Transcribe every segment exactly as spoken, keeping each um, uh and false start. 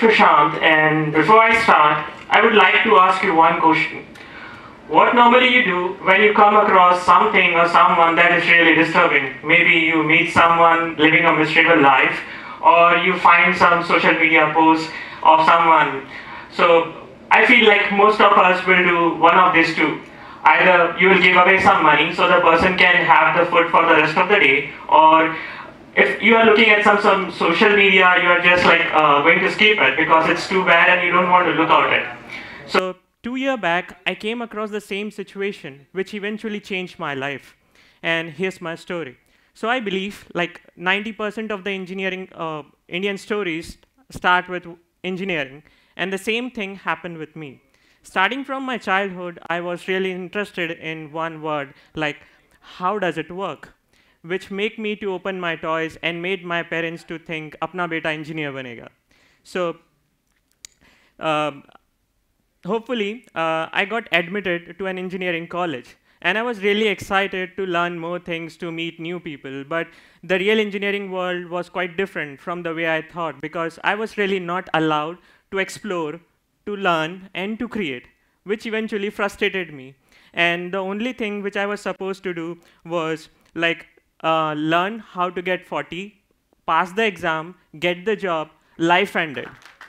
Prashant, and before I start, I would like to ask you one question. What normally you do when you come across something or someone that is really disturbing? Maybe you meet someone living a miserable life, or you find some social media post of someone. So I feel like most of us will do one of these two. Either you will give away some money so the person can have the food for the rest of the day, or if you are looking at some, some social media, you are just like uh, going to skip it because it's too bad and you don't want to look at it. So two years back, I came across the same situation, which eventually changed my life. And here's my story. So I believe like ninety percent of the engineering uh, Indian stories start with engineering, and the same thing happened with me. Starting from my childhood, I was really interested in one word, like how does it work? Which make me to open my toys and made my parents to think, apna beta engineer banega. So uh, hopefully, uh, I got admitted to an engineering college. And I was really excited to learn more things, to meet new people. But the real engineering world was quite different from the way I thought, because I was really not allowed to explore, to learn, and to create, which eventually frustrated me. And the only thing which I was supposed to do was like uh, learn how to get forty, pass the exam, get the job, life ended.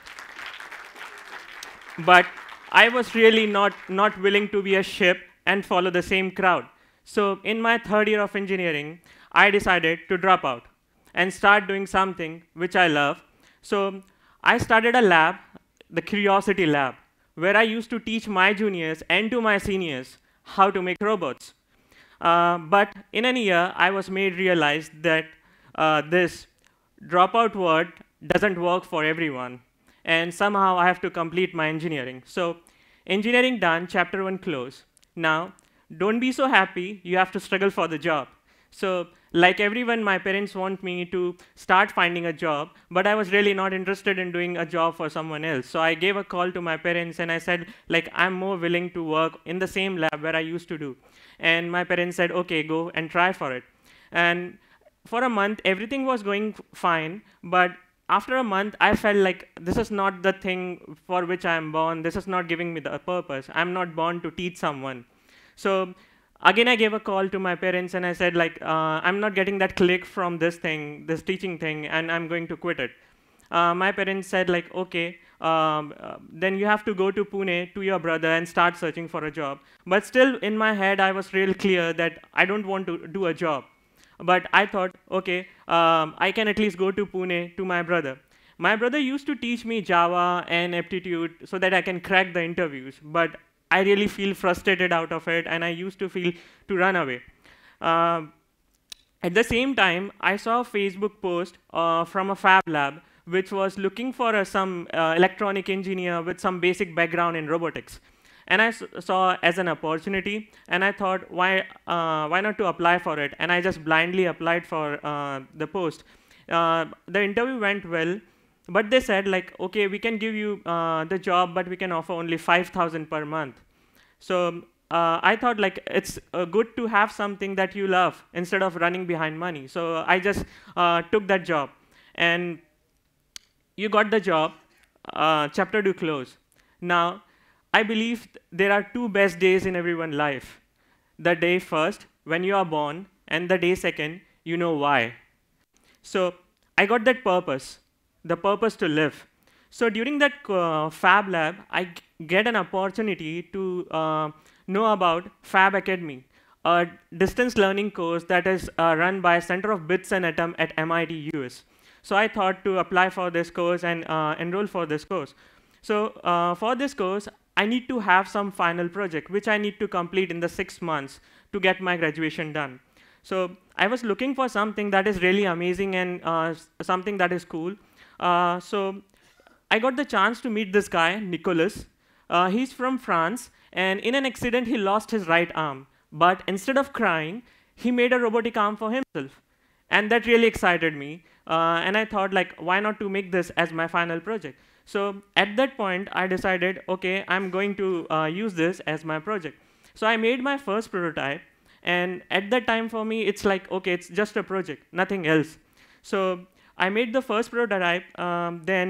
But I was really not, not willing to be a ship and follow the same crowd. So in my third year of engineering, I decided to drop out and start doing something which I love. So I started a lab, the Curiosity Lab, where I used to teach my juniors and to my seniors how to make robots. Uh, but in a year, I was made realize that uh, this dropout word doesn't work for everyone. And somehow I have to complete my engineering. So engineering done, chapter one close. Now, don't be so happy, you have to struggle for the job. So like everyone, my parents want me to start finding a job, but I was really not interested in doing a job for someone else. So I gave a call to my parents and I said, like, I'm more willing to work in the same lab where I used to do. And my parents said, okay, go and try for it. And for a month, everything was going fine, but after a month, I felt like this is not the thing for which I am born. This is not giving me the purpose. I'm not born to teach someone. So again, I gave a call to my parents and I said, like, uh, I'm not getting that click from this thing, this teaching thing, and I'm going to quit it. Uh, my parents said, like, okay, um, uh, then you have to go to Pune to your brother and start searching for a job. But still, in my head, I was real clear that I don't want to do a job. But I thought, okay, um, I can at least go to Pune to my brother. My brother used to teach me Java and aptitude so that I can crack the interviews. But I really feel frustrated out of it, and I used to feel to run away. Uh, at the same time, I saw a Facebook post uh, from a fab lab, which was looking for uh, some uh, electronic engineer with some basic background in robotics. And I saw as an opportunity, and I thought, why, uh, why not to apply for it? And I just blindly applied for uh, the post. Uh, the interview went well, but they said, like, okay, we can give you uh, the job, but we can offer only five thousand per month. So uh, I thought, like, it's uh, good to have something that you love instead of running behind money. So I just uh, took that job. And you got the job, uh, chapter two close. Now, I believe there are two best days in everyone's life. The day first, when you are born, and the day second, you know why. So I got that purpose, the purpose to live. So during that uh, Fab Lab, I get an opportunity to uh, know about Fab Academy, a distance learning course that is uh, run by Center of Bits and Atom at M I T U S. So I thought to apply for this course and uh, enroll for this course. So uh, for this course, I need to have some final project, which I need to complete in the six months to get my graduation done. So I was looking for something that is really amazing and uh, something that is cool. Uh, so I got the chance to meet this guy, Nicolas. Uh, he's from France, and in an accident, he lost his right arm. But instead of crying, he made a robotic arm for himself. And that really excited me. Uh, and I thought, like, why not to make this as my final project? So at that point, I decided, OK, I'm going to uh, use this as my project. So I made my first prototype. And at that time, for me, it's like, OK, it's just a project, nothing else. So I made the first prototype. Um, then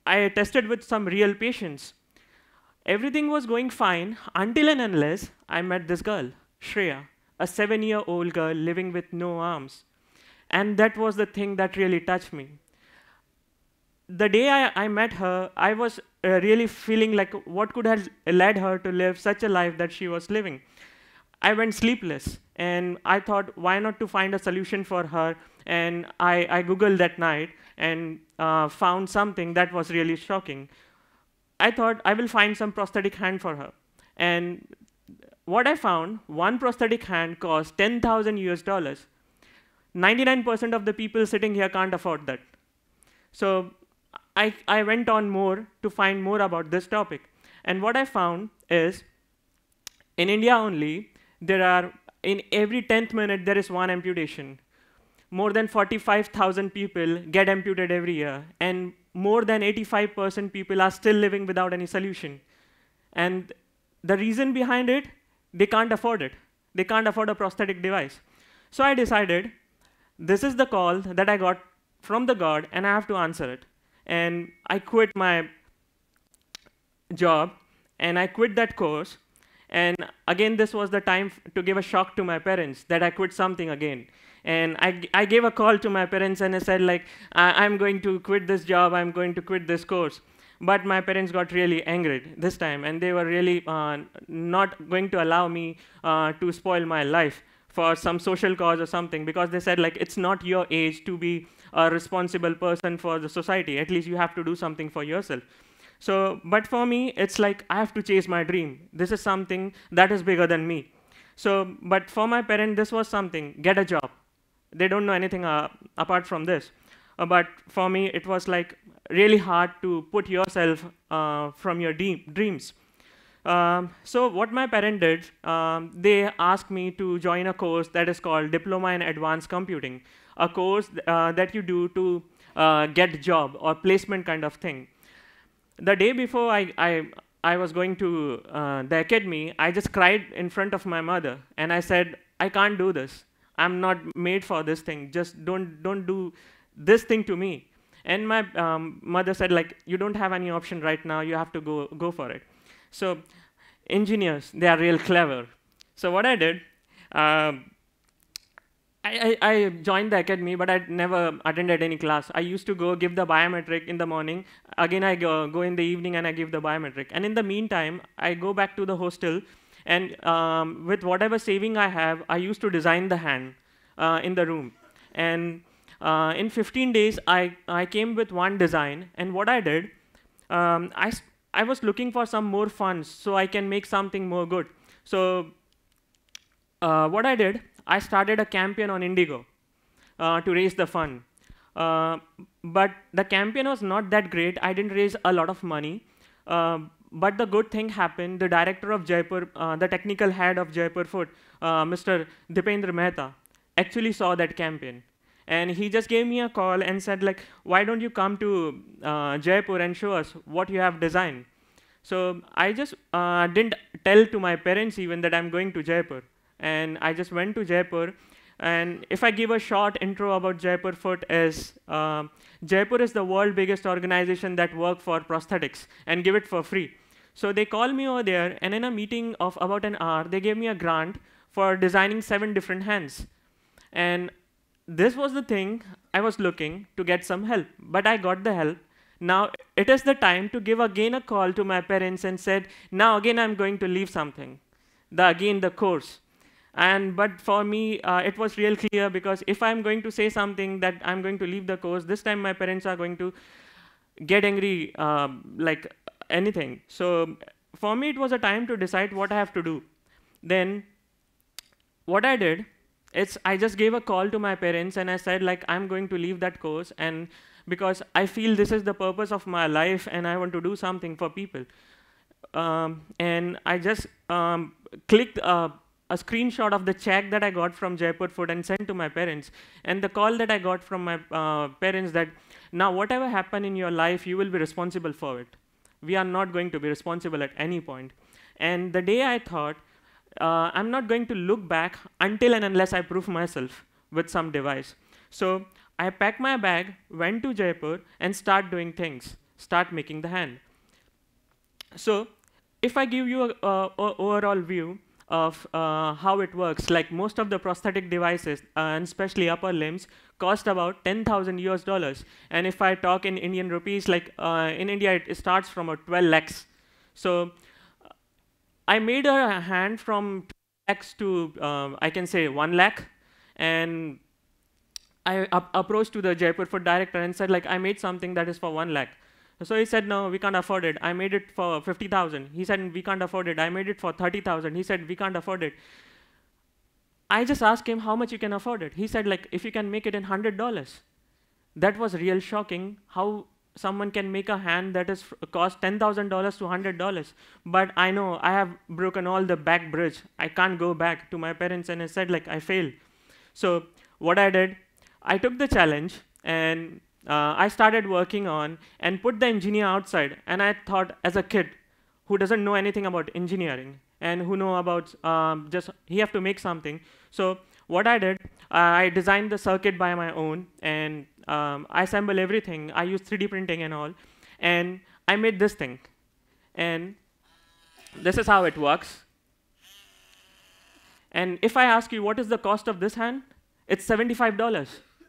I tested with some real patients. Everything was going fine until and unless I met this girl, Shreya, a seven-year-old girl living with no arms. And that was the thing that really touched me. The day I, I met her, I was uh, really feeling like what could have led her to live such a life that she was living. I went sleepless, and I thought, why not to find a solution for her? And I, I Googled that night and uh, found something that was really shocking. I thought I will find some prosthetic hand for her. And what I found, one prosthetic hand cost ten thousand U S dollars. ninety-nine percent of the people sitting here can't afford that. So I, I went on more to find more about this topic. And what I found is, in India only, there are, in every tenth minute, there is one amputation. More than forty-five thousand people get amputated every year, and more than eighty-five percent people are still living without any solution. And the reason behind it, they can't afford it. They can't afford a prosthetic device. So I decided, this is the call that I got from the God, and I have to answer it. And I quit my job, and I quit that course. And again, this was the time to give a shock to my parents that I quit something again. And I, I gave a call to my parents, and I said, like, I I'm going to quit this job, I'm going to quit this course. But my parents got really angry this time, and they were really uh, not going to allow me uh, to spoil my life for some social cause or something, because they said, like, it's not your age to be a responsible person for the society. At least you have to do something for yourself. So, but for me, it's like I have to chase my dream. This is something that is bigger than me. So, but for my parents, this was something, get a job. They don't know anything uh, apart from this. Uh, but for me, it was like really hard to put yourself uh, from your dreams. Um, so what my parents did, um, they asked me to join a course that is called Diploma in Advanced Computing, a course uh, that you do to uh, get a job or placement kind of thing. The day before I, I, I was going to uh, the academy, I just cried in front of my mother, and I said, I can't do this. I'm not made for this thing. Just don't, don't do this thing to me. And my um, mother said, like, you don't have any option right now. You have to go, go for it. So engineers, they are real clever. So what I did, uh, I, I, I joined the academy, but I never attended any class. I used to go give the biometric in the morning. Again, I go, go in the evening, and I give the biometric. And in the meantime, I go back to the hostel, and um, with whatever saving I have, I used to design the hand uh, in the room. And uh, in fifteen days, I, I came with one design. And what I did, um, I, I was looking for some more funds so I can make something more good. So uh, what I did, I started a campaign on Indigo uh, to raise the fund. Uh, but the campaign was not that great. I didn't raise a lot of money. Uh, but the good thing happened. The director of Jaipur, uh, the technical head of Jaipur Food, uh, Mister Dipendra Mehta, actually saw that campaign. And he just gave me a call and said, like, why don't you come to uh, Jaipur and show us what you have designed? So I just uh, didn't tell to my parents even that I'm going to Jaipur. And I just went to Jaipur. And if I give a short intro about Jaipur Foot is, uh, Jaipur is the world's biggest organization that work for prosthetics and give it for free. So they called me over there, and in a meeting of about an hour, they gave me a grant for designing seven different hands. And this was the thing I was looking to get some help, but I got the help. Now it is the time to give again a call to my parents and said, now again I'm going to leave something, the, again the course. And but for me, uh, it was real clear, because if I'm going to say something that I'm going to leave the course, this time my parents are going to get angry uh, like anything. So for me, it was a time to decide what I have to do. Then what I did, it's I just gave a call to my parents, and I said, like, I'm going to leave that course, and because I feel this is the purpose of my life, and I want to do something for people. Um, and I just um, clicked uh, a screenshot of the check that I got from Jaipur Food and sent to my parents. And the call that I got from my uh, parents that, now whatever happened in your life, you will be responsible for it. We are not going to be responsible at any point. And the day I thought, uh, I'm not going to look back until and unless I prove myself with some device. So I packed my bag, went to Jaipur, and started doing things. start making the hand. So if I give you a, overall view of uh, how it works, like most of the prosthetic devices, uh, and especially upper limbs, cost about ten thousand U S dollars. And if I talk in Indian rupees, like uh, in India, it, it starts from a twelve lakhs. So I made a hand from two lakhs to, uh, I can say, one lakh. And I approached to the Jaipur food director and said, like, I made something that is for one lakh. So he said, no, we can't afford it. I made it for fifty thousand. He said, we can't afford it. I made it for thirty thousand. He said, we can't afford it. I just asked him how much you can afford it. He said, like, if you can make it in one hundred dollars. That was real shocking, how someone can make a hand that is cost ten thousand dollars to one hundred dollars. But I know I have broken all the back bridge. I can't go back to my parents, and I said, like, I failed. So what I did, I took the challenge, and uh, I started working on and put the engineer outside. And I thought, as a kid who doesn't know anything about engineering and who know about um, just he have to make something. So what I did, uh, I designed the circuit by my own, and um, I assembled everything. I used three D printing and all, and I made this thing. And this is how it works. And if I ask you, what is the cost of this hand? It's seventy-five dollars.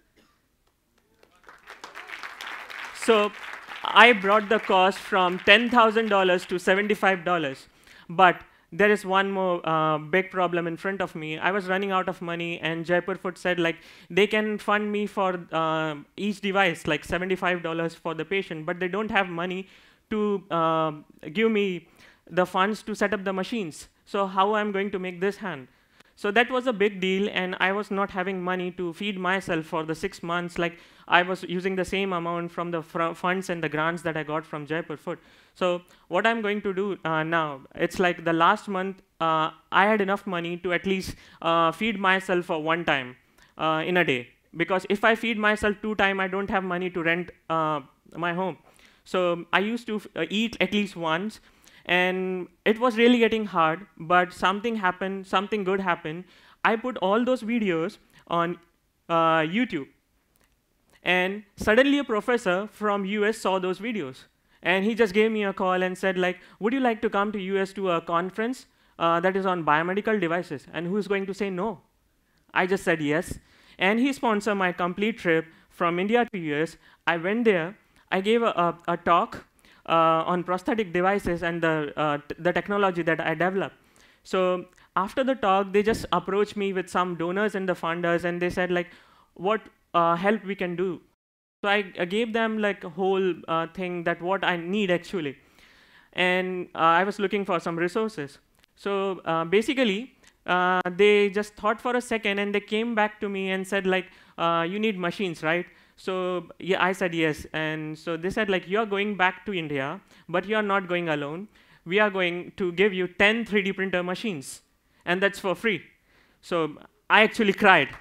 So I brought the cost from ten thousand dollars to seventy-five dollars. But there is one more uh, big problem in front of me. I was running out of money, and Jaipur Food said, like, they can fund me for uh, each device, like seventy-five dollars for the patient, but they don't have money to uh, give me the funds to set up the machines. So how I'm going to make this hand? So that was a big deal, and I was not having money to feed myself for the six months. Like, I was using the same amount from the fr funds and the grants that I got from Jaipur Food. So what I'm going to do uh, now, it's like the last month, uh, I had enough money to at least uh, feed myself for one time uh, in a day. Because if I feed myself two times, I don't have money to rent uh, my home. So I used to uh, eat at least once. And it was really getting hard, but something happened, something good happened. I put all those videos on uh, YouTube. And suddenly a professor from U S saw those videos. And he just gave me a call and said, like, would you like to come to U S to a conference uh, that is on biomedical devices? And who's going to say no? I just said yes. And he sponsored my complete trip from India to U S. I went there. I gave a, a, a talk Uh, on prosthetic devices and the, uh, the technology that I developed. So after the talk, they just approached me with some donors and the funders, and they said, like, what uh, help we can do. So I, I gave them like a whole uh, thing that what I need actually. And uh, I was looking for some resources. So uh, basically, uh, they just thought for a second, and they came back to me and said, like, uh, you need machines, right? So yeah, I said yes. And so they said, like, you're going back to India, but you're not going alone. We are going to give you ten three D printer machines, and that's for free. So I actually cried.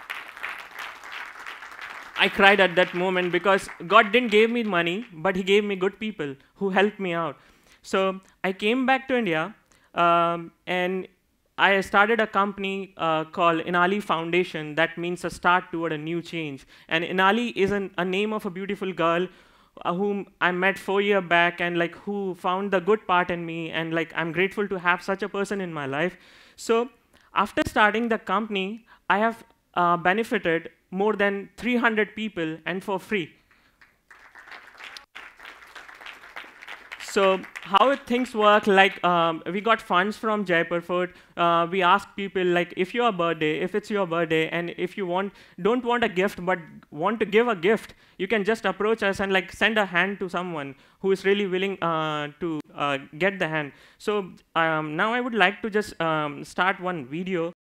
I cried at that moment because God didn't give me money, but he gave me good people who helped me out. So I came back to India, um, and I started a company uh, called Inali Foundation. That means a start toward a new change. And Inali is an, a name of a beautiful girl uh, whom I met four years back, and like who found the good part in me. And like I'm grateful to have such a person in my life. So after starting the company, I have uh, benefited more than three hundred people, and for free. So how things work, like um, we got funds from Jaipur Food. Uh, we asked people, like, if your birthday, if it's your birthday, and if you want, don't want a gift, but want to give a gift, you can just approach us and like send a hand to someone who is really willing uh, to uh, get the hand. So um, now I would like to just um, start one video